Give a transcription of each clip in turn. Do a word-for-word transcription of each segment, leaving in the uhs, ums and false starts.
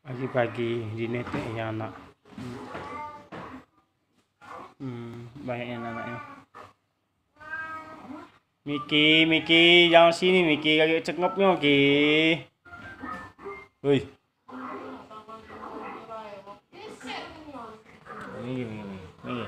Pagi-pagi di netek ya anak. Hmm, banyaknya anaknya. Miki, Miki, jangan sini Miki, kaget cengopnya Miki. Woi, Miki, Miki, Miki.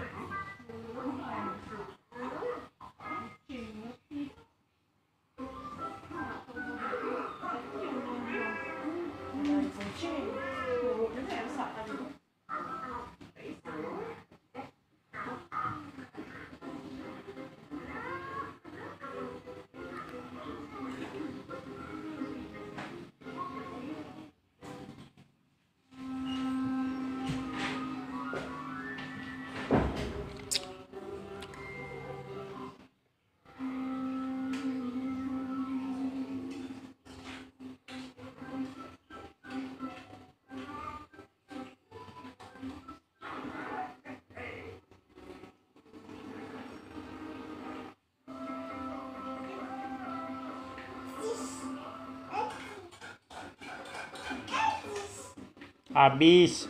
Habis.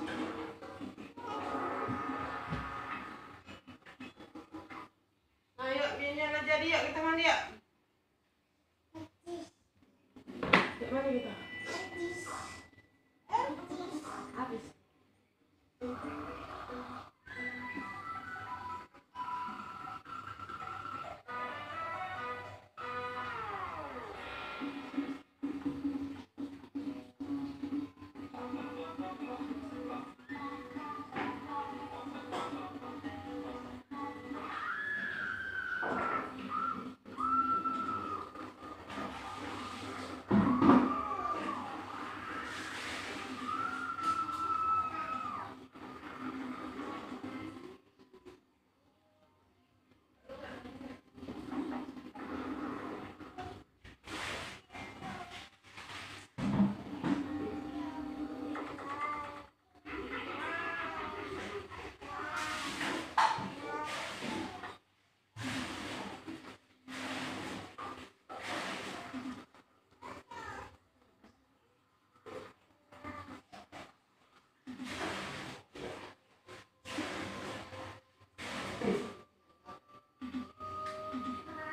Ayo, biarnya lah jadi yuk, kita mandi yuk. Yuk, mana kita? Habis.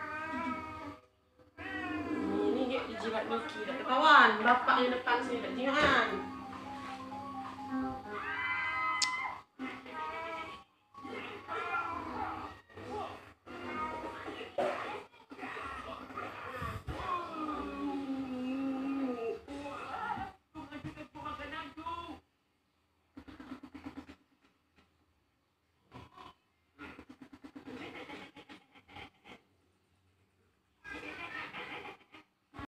Ini dia di jimat Miki. Tak ketahuan. Bapaknya depan sini. Tak tengok